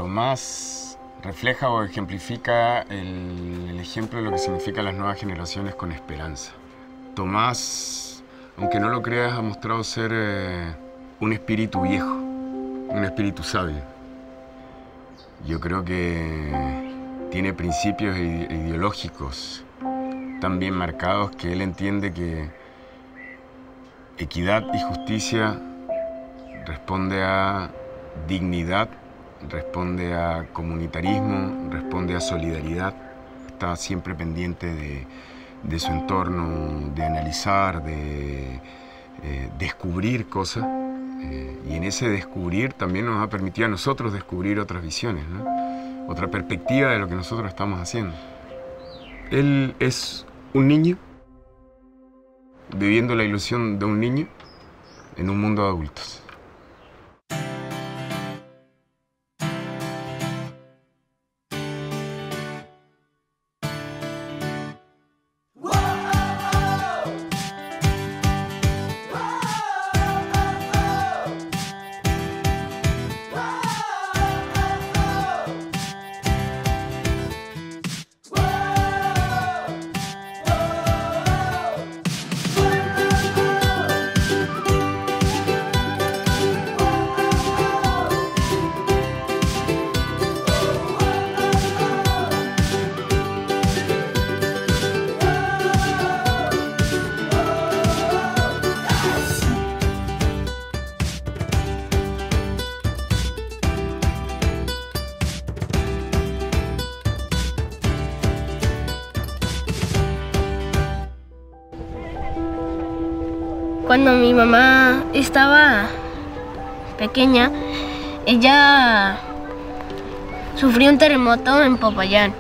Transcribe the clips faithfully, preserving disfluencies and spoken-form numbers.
Tomás refleja o ejemplifica el, el ejemplo de lo que significan las nuevas generaciones con esperanza. Tomás, aunque no lo creas, ha mostrado ser eh, un espíritu viejo, un espíritu sabio. Yo creo que tiene principios ideológicos tan bien marcados que él entiende que equidad y justicia responde a dignidad, responde a comunitarismo, responde a solidaridad. Está siempre pendiente de, de su entorno, de analizar, de eh, descubrir cosas. Eh, y en ese descubrir también nos ha permitido a nosotros descubrir otras visiones, ¿no? Otra perspectiva de lo que nosotros estamos haciendo. Él es un niño viviendo la ilusión de un niño en un mundo de adultos. Cuando mi mamá estaba pequeña, ella sufrió un terremoto en Popayán.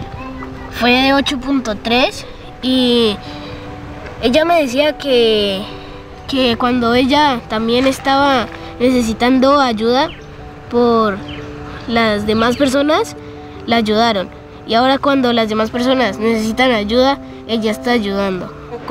Fue de ocho punto tres y ella me decía que, que cuando ella también estaba necesitando ayuda por las demás personas, la ayudaron. Y ahora cuando las demás personas necesitan ayuda, ella está ayudando.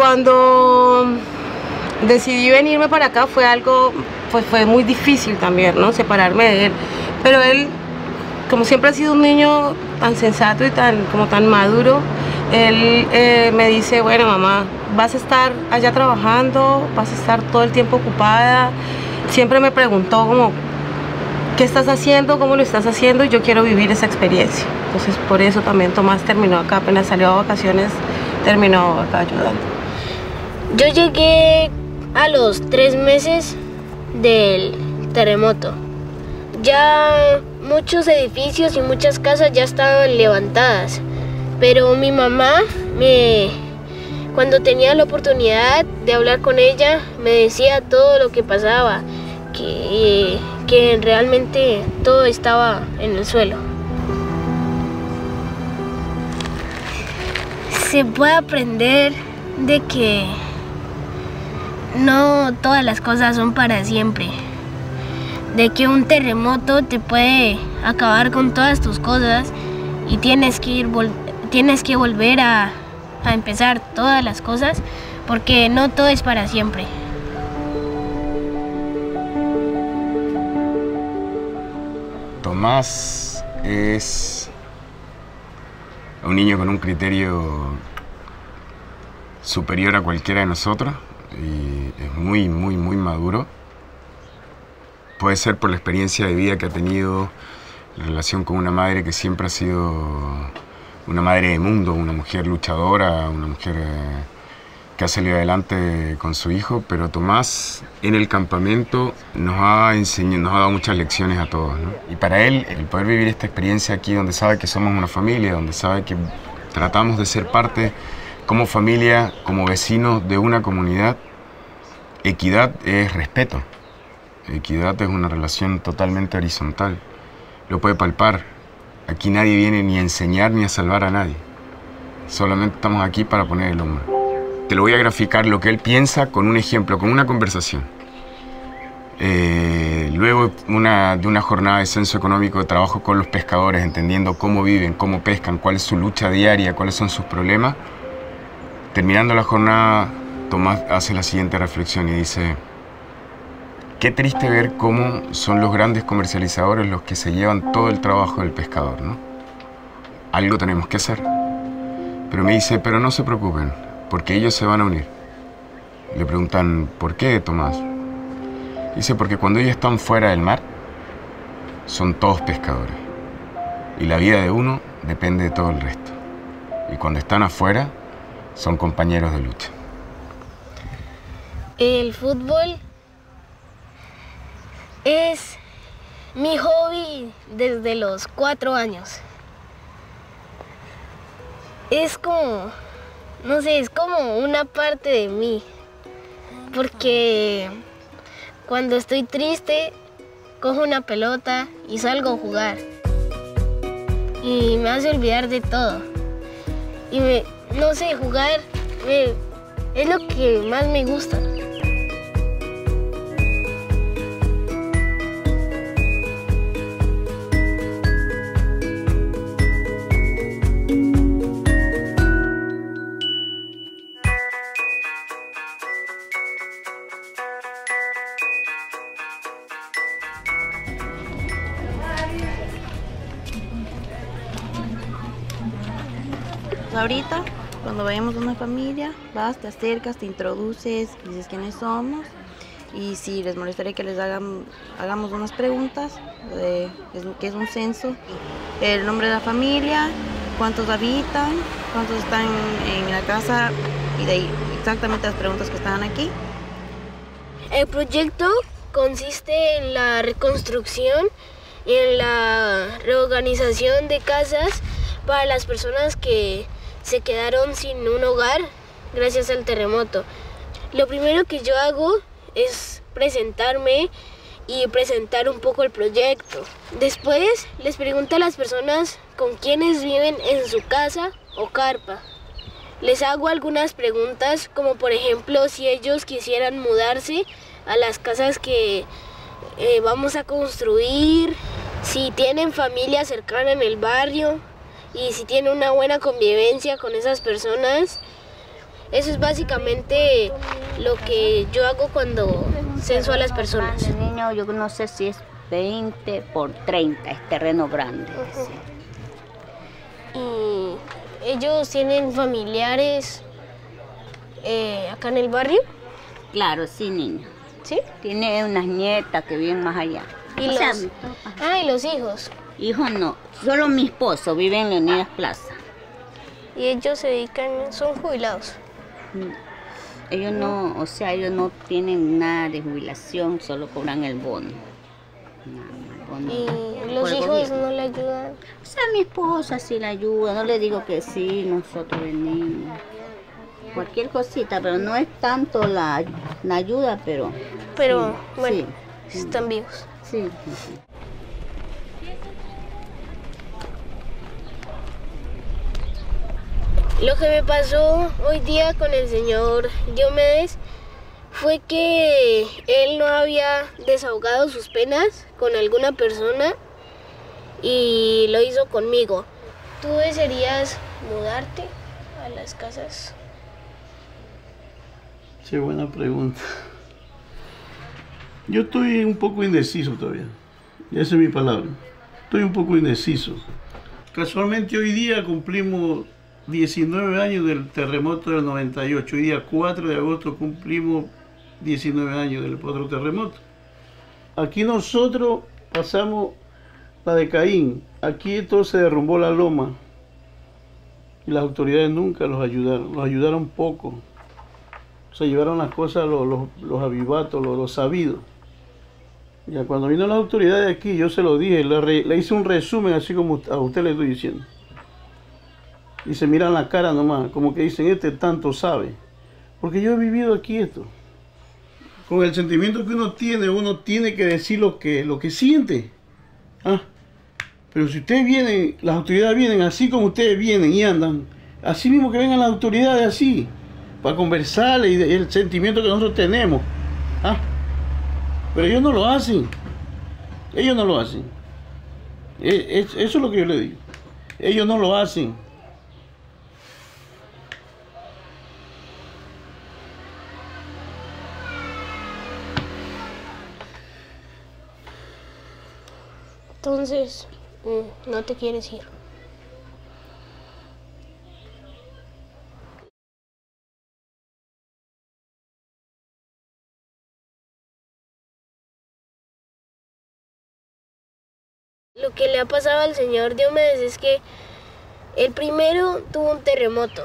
Cuando decidí venirme para acá fue algo, pues fue muy difícil también, ¿no? Separarme de él. Pero él, como siempre ha sido un niño tan sensato y tan, como tan maduro, él eh, me dice, bueno, mamá, vas a estar allá trabajando, vas a estar todo el tiempo ocupada. Siempre me preguntó como, ¿qué estás haciendo? ¿Cómo lo estás haciendo? Y yo quiero vivir esa experiencia. Entonces por eso también Tomás terminó acá, apenas salió a vacaciones, terminó acá ayudando. Yo llegué a los tres meses del terremoto. Ya muchos edificios y muchas casas ya estaban levantadas, pero mi mamá, me, cuando tenía la oportunidad de hablar con ella, me decía todo lo que pasaba, que, que realmente todo estaba en el suelo. Se puede aprender de que no todas las cosas son para siempre, de que un terremoto te puede acabar con todas tus cosas y tienes que ir tienes que volver a, a empezar todas las cosas, porque no todo es para siempre. Tomás es un niño con un criterio superior a cualquiera de nosotros. Y es muy, muy, muy maduro. Puede ser por la experiencia de vida que ha tenido, en relación con una madre que siempre ha sido una madre de mundo, una mujer luchadora, una mujer eh, que ha salido adelante con su hijo. Pero Tomás en el campamento nos ha enseñado, nos ha dado muchas lecciones a todos, ¿no? Y para él, el poder vivir esta experiencia aquí, donde sabe que somos una familia, donde sabe que tratamos de ser parte como familia, como vecinos de una comunidad. Equidad es respeto. Equidad es una relación totalmente horizontal. Lo puede palpar. Aquí nadie viene ni a enseñar ni a salvar a nadie. Solamente estamos aquí para poner el hombro. Te lo voy a graficar lo que él piensa con un ejemplo, con una conversación. Eh, luego una, de una jornada de censo económico, de trabajo con los pescadores, entendiendo cómo viven, cómo pescan, cuál es su lucha diaria, cuáles son sus problemas. Terminando la jornada, Tomás hace la siguiente reflexión y dice: Qué triste ver cómo son los grandes comercializadores los que se llevan todo el trabajo del pescador, ¿no? Algo tenemos que hacer. Pero me dice, pero no se preocupen, porque ellos se van a unir. Le preguntan, ¿por qué, Tomás? Dice, porque cuando ellos están fuera del mar, son todos pescadores. Y la vida de uno depende de todo el resto. Y cuando están afuera, son compañeros de lucha. El fútbol es mi hobby desde los cuatro años. Es como, no sé, es como una parte de mí. Porque cuando estoy triste, cojo una pelota y salgo a jugar. Y me hace olvidar de todo. Y me, no sé, jugar me, es lo que más me gusta. Ahorita, cuando vayamos a una familia, vas, te acercas, te introduces, dices quiénes somos y si les molestaría que les hagan, hagamos unas preguntas, de, que es un censo, el nombre de la familia, cuántos habitan, cuántos están en la casa y de ahí exactamente las preguntas que están aquí. El proyecto consiste en la reconstrucción y en la reorganización de casas para las personas que se quedaron sin un hogar gracias al terremoto. Lo primero que yo hago es presentarme y presentar un poco el proyecto. Después les pregunto a las personas con quienes viven en su casa o carpa. Les hago algunas preguntas como por ejemplo si ellos quisieran mudarse a las casas que eh, vamos a construir, si tienen familia cercana en el barrio y si tienen una buena convivencia con esas personas. Eso es básicamente lo que yo hago cuando censo a las personas. El niño, yo no sé si es veinte por treinta, es terreno grande. Uh-huh. ¿Y ellos tienen familiares eh, acá en el barrio? Claro, sí, niño. ¿Sí? Tiene unas nietas que viven más allá. ¿Y, o los... sea, ah, ¿y los hijos? Hijos no, solo mi esposo vive en Leonidas Plaza. ¿Y ellos se dedican, son jubilados? Ellos no, o sea, ellos no tienen nada de jubilación, solo cobran el bono. Nada, el bono ¿Y los hijos gobierno. No le ayudan? O sea, mi esposa sí le ayuda, no le digo que sí, nosotros venimos. Cualquier cosita, pero no es tanto la, la ayuda, pero... Pero, sí, bueno, sí. Están vivos. Sí, sí, sí. Lo que me pasó hoy día con el señor Diomedes fue que él no había desahogado sus penas con alguna persona y lo hizo conmigo. ¿Tú desearías mudarte a las casas? Sí, buena pregunta. Yo estoy un poco indeciso todavía. Esa es mi palabra. Estoy un poco indeciso. Casualmente hoy día cumplimos diecinueve años del terremoto del noventa y ocho. Hoy día cuatro de agosto cumplimos diecinueve años del otro terremoto. Aquí nosotros pasamos la de Caín. Aquí todo se derrumbó la loma. Y las autoridades nunca los ayudaron. Los ayudaron poco. Se llevaron las cosas, los, los, los avivatos, los, los sabidos. Ya cuando vino las autoridades aquí, yo se lo dije, le, re, le hice un resumen así como a usted le estoy diciendo. Y se miran la cara nomás, como que dicen, este tanto sabe. Porque yo he vivido aquí esto. Con el sentimiento que uno tiene, uno tiene que decir lo que, lo que siente. ¿Ah? Pero si ustedes vienen, las autoridades vienen así como ustedes vienen y andan, así mismo que vengan las autoridades así, para conversarles y el sentimiento que nosotros tenemos. ¿Ah? Pero ellos no lo hacen. Ellos no lo hacen. Eso es lo que yo le digo. Ellos no lo hacen. entonces mm, no te quieres ir. Lo que le ha pasado al señor Diomedes es que el primero tuvo un terremoto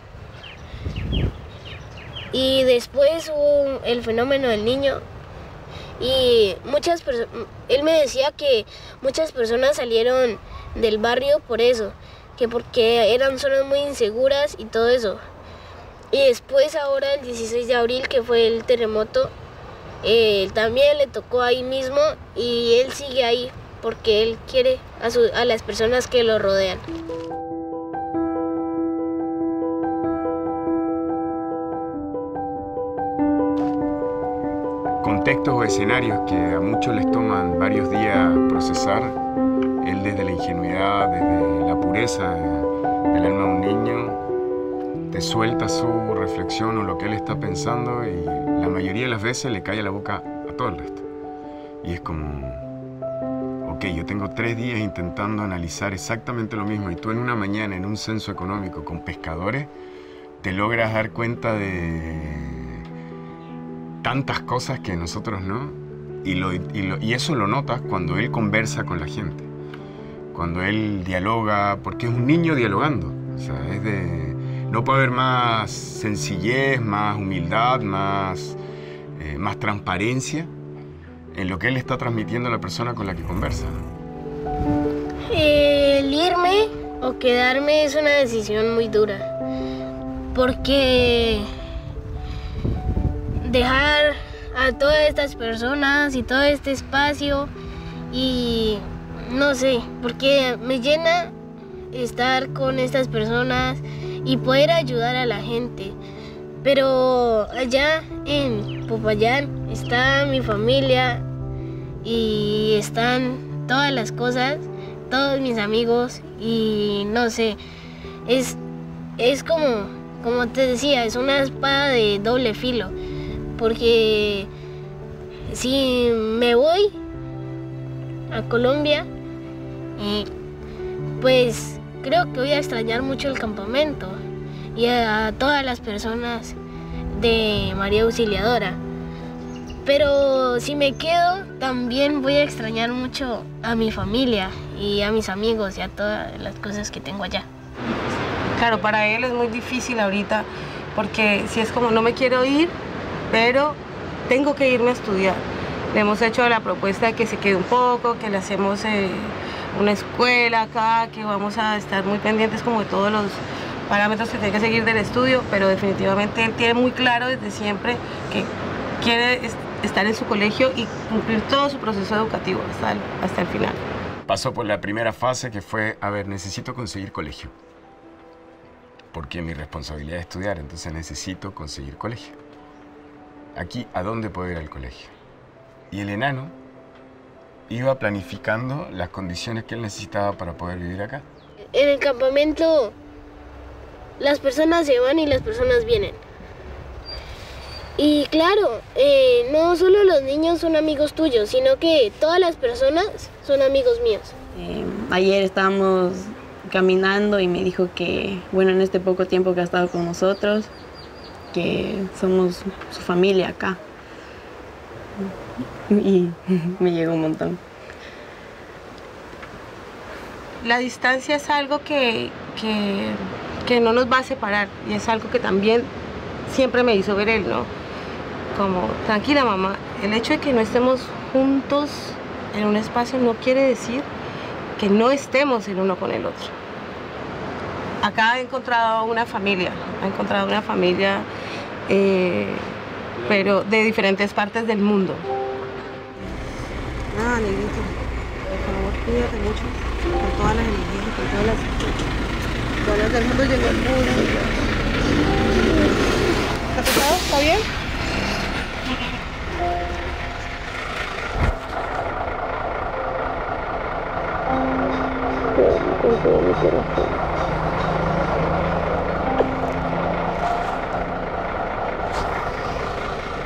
y después hubo el fenómeno del niño y muchas personas, él me decía que muchas personas salieron del barrio por eso, que porque eran zonas muy inseguras y todo eso. Y después ahora el dieciséis de abril, que fue el terremoto, eh, también le tocó ahí mismo y él sigue ahí porque él quiere a, su, a las personas que lo rodean. Contextos o escenarios que a muchos les toman varios días procesar, él desde la ingenuidad, desde la pureza del alma de un niño, te suelta su reflexión o lo que él está pensando y la mayoría de las veces le cae a la boca a todo el resto. Y es como, ok, yo tengo tres días intentando analizar exactamente lo mismo y tú en una mañana en un censo económico con pescadores te logras dar cuenta de tantas cosas que nosotros no, y, lo, y, lo, y eso lo notas cuando él conversa con la gente, cuando él dialoga, porque es un niño dialogando, o sea, es de, no puede haber más sencillez, más humildad, más, eh, más transparencia en lo que él está transmitiendo a la persona con la que conversa. El irme o quedarme es una decisión muy dura, porque dejar a todas estas personas y todo este espacio y no sé, porque me llena estar con estas personas y poder ayudar a la gente, pero allá en Popayán está mi familia y están todas las cosas, todos mis amigos y no sé, es, es como, como te decía, es una espada de doble filo. Porque si me voy a Colombia, eh, pues creo que voy a extrañar mucho el campamento y a todas las personas de María Auxiliadora. Pero si me quedo, también voy a extrañar mucho a mi familia y a mis amigos y a todas las cosas que tengo allá. Claro, para él es muy difícil ahorita, porque si es como no me quiero ir, pero tengo que irme a estudiar. Le hemos hecho la propuesta de que se quede un poco, que le hacemos eh, una escuela acá, que vamos a estar muy pendientes como de todos los parámetros que tiene que seguir del estudio, pero definitivamente él tiene muy claro desde siempre que quiere est estar en su colegio y cumplir todo su proceso educativo hasta el, hasta el final. Pasó por la primera fase que fue, a ver, necesito conseguir colegio, porque mi responsabilidad es estudiar, entonces necesito conseguir colegio. Aquí, ¿a dónde puedo ir al colegio? Y el enano iba planificando las condiciones que él necesitaba para poder vivir acá. En el campamento, las personas se van y las personas vienen. Y claro, eh, no solo los niños son amigos tuyos, sino que todas las personas son amigos míos. Eh, ayer estábamos caminando y me dijo que, bueno, en este poco tiempo que ha estado con nosotros, que somos su familia acá. Y me llegó un montón. La distancia es algo que, que, que no nos va a separar y es algo que también siempre me hizo ver él, ¿no? Como, tranquila mamá, el hecho de que no estemos juntos en un espacio no quiere decir que no estemos el uno con el otro. Acá he encontrado una familia, he encontrado una familia, eh, pero de diferentes partes del mundo. Nada, negrito, por favor, cuídate mucho, con todas las energías, con todas las... Todas las del mundo llegó el mundo. ¿Está pesado? ¿Está bien? Con todo mi corazón.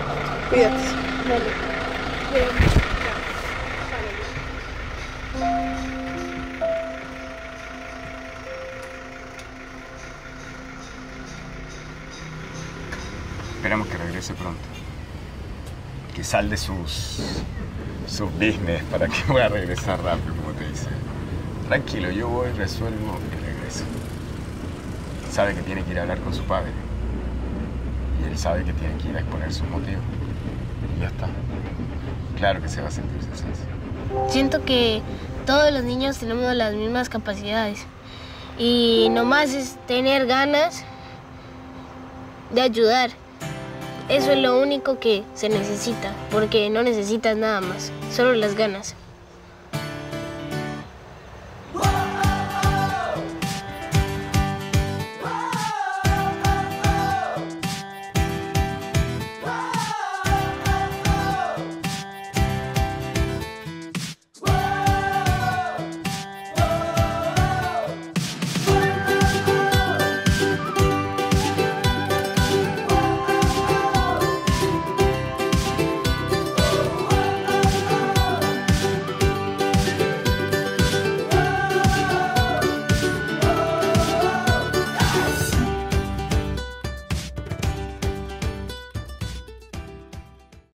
Cuídate. Vale. Bien. regrese pronto. Que salde sus, sus business para que pueda regresar rápido, como te dice. Tranquilo, yo voy, resuelvo y regreso. Sabe que tiene que ir a hablar con su padre. Y él sabe que tiene que ir a exponer sus motivos. Y ya está. Claro que se va a sentir su ausencia. Siento que todos los niños tenemos las mismas capacidades. Y nomás es tener ganas de ayudar. Eso es lo único que se necesita, porque no necesitas nada más, solo las ganas.